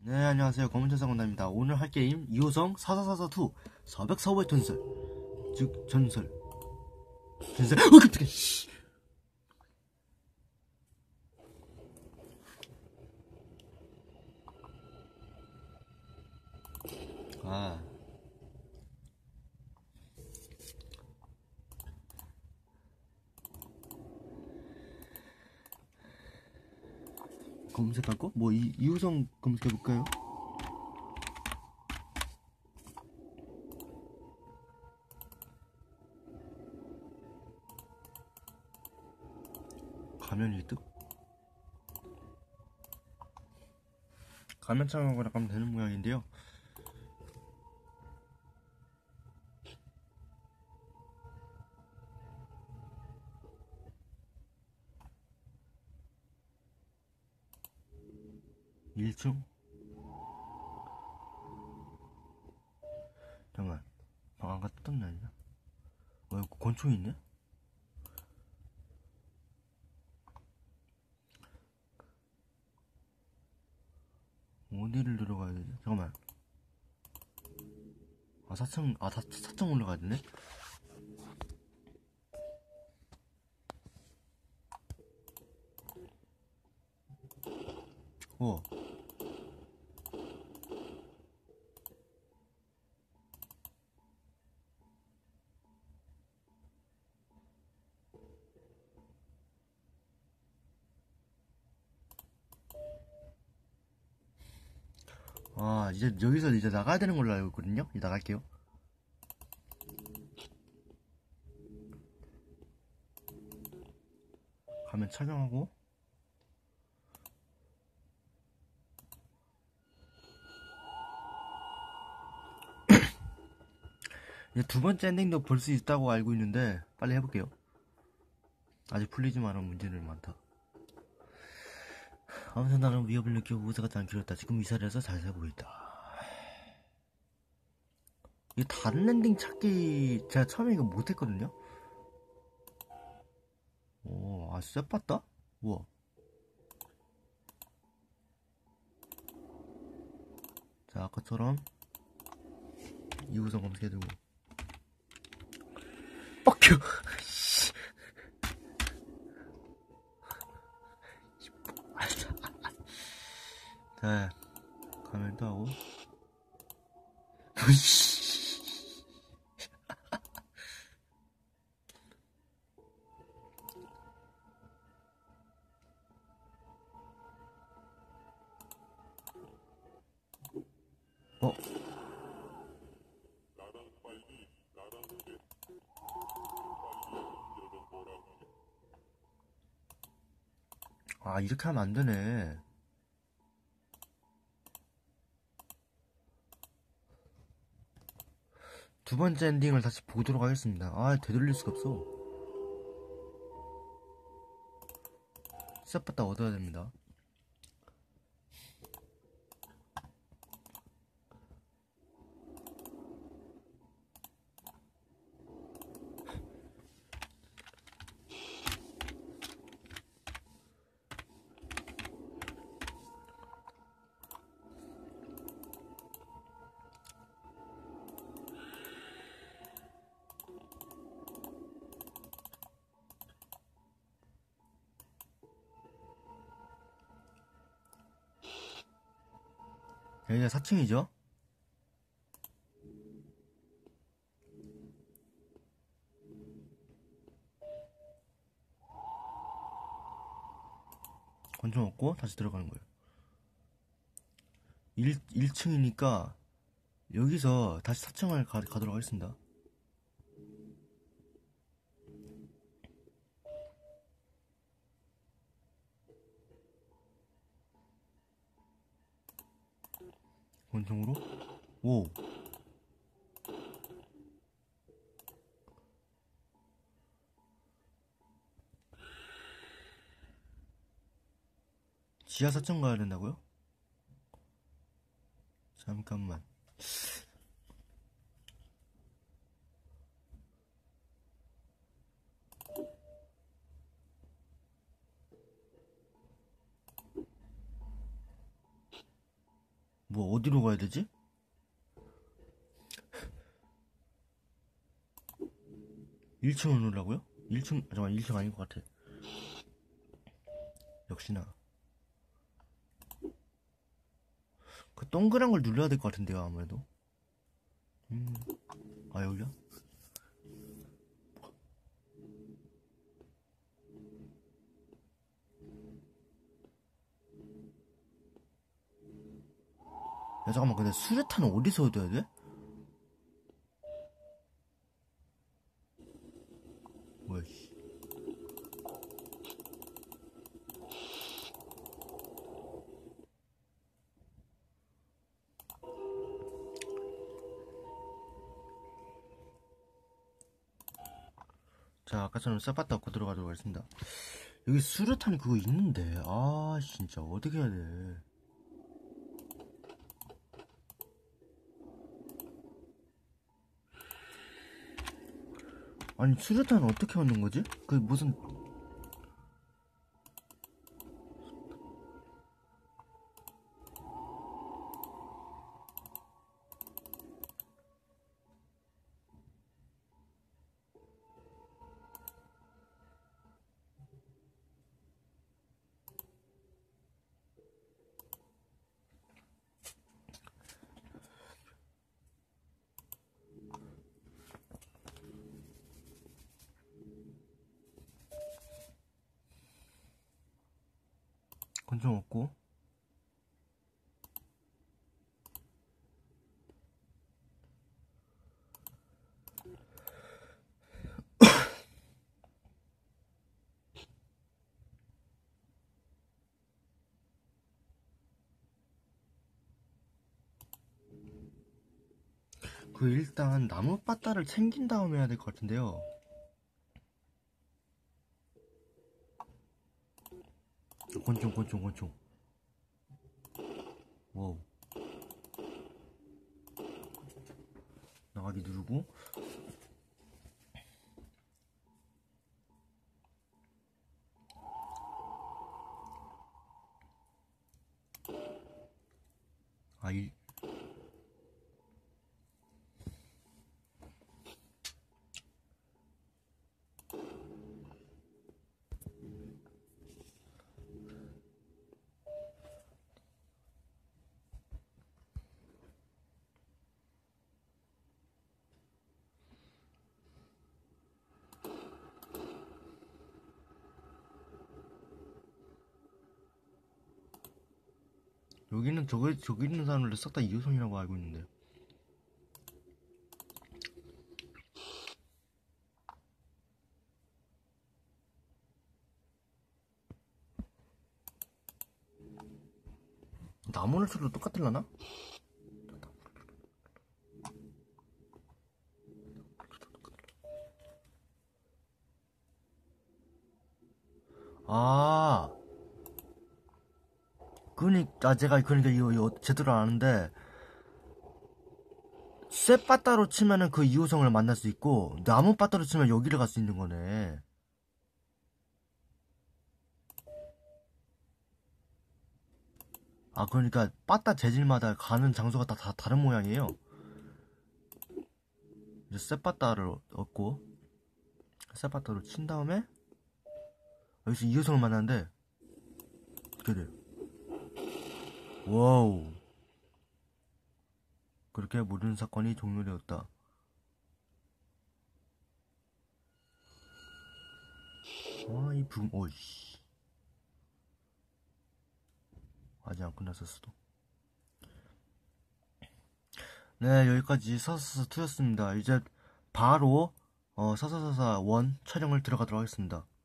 네, 안녕하세요. 검은천사건담입니다. 오늘 할 게임 2호성 4444-2 404호의 전설. 즉, 전설. 깜짝이야. 씨. 아. 검색하고? 뭐, 2호성 검색해볼까요? 가면 1등? 가면 참여하거나 가면 되는 모양인데요. 일층 잠깐만. 방 안가 뜯었나 아니야? 여기 권총이 있네? 어디를 들어가야 되지? 잠깐만. 아, 4층, 4층 올라가야 되네? 어. 아, 이제 여기서 이제 나가야 되는 걸로 알고 있거든요? 이제 나갈게요. 가면 착용하고. 이제 두 번째 엔딩도 볼 수 있다고 알고 있는데 빨리 해볼게요. 아직 풀리지 않은 문제는 많다. 아무튼 나는 위협을 느끼고 우세가 않기로 했다. 지금 이 자리에서 잘 살고 있다. 이 다른 엔딩 찾기 제가 처음에 이거 못했거든요. 오, 아 진짜 봤다? 우와. 자, 아까처럼 이구성 검색해두고 뻑큐. 자, 가면 또 하고. 어? 아, 이렇게 하면 안 되네. 두 번째 엔딩을 다시 보도록 하겠습니다. 아, 되돌릴 수가 없어. 시작부터 얻어야 됩니다. 여기가 4층이죠? 권총 얻고 다시 들어가는 거예요. 1층이니까 여기서 다시 4층을 가도록 하겠습니다. 권총으로. 오. 지하 4층 가야 된다고요? 잠깐만. 뭐 어디로 가야 되지? 1층을 누르라고요? 1층 잠깐 1층 아닌 것 같아. 역시나 그 동그란 걸 눌러야 될 것 같은데요 아무래도. 아 여기야? 야 잠깐만 근데 수류탄은 어디서 얻어야 돼? 뭐야 씨. 자 아까처럼 싹봤다 얻고 들어가도록 하겠습니다. 여기 수류탄이 그거 있는데 아 진짜 어떻게 해야 돼. 아니 수류탄은 어떻게 얻는 거지? 그 무슨 권총 없고 그 일단 나무 빠따를 챙긴 다음에 해야 될 것 같은데요. 권총 와우 나가기 누르고 아이 여기는 저기 있는 사람들 싹 다 이호성이라고 알고 있는데. 나무를 쳐도 똑같을라나? 아 그러니까 제가 그러니까 이거 제대로 아는데 쇠빠따로 치면은 그 2호성을 만날 수 있고 나무 빠따로 치면 여기를 갈 수 있는 거네. 아 그러니까 빠따 재질마다 가는 장소가 다 다른 모양이에요. 이제 쇠빠따를 얻고 쇠빠따로 친 다음에 여기서 2호성을 만나는데 어떻게 돼요? 와우 그렇게 모든 사건이 종료되었다. 아이 붐 어이씨 아직 안 끝났을 수도. 네 여기까지 사사사 2였습니다. 이제 바로 사사사사 1 촬영을 들어가도록 하겠습니다.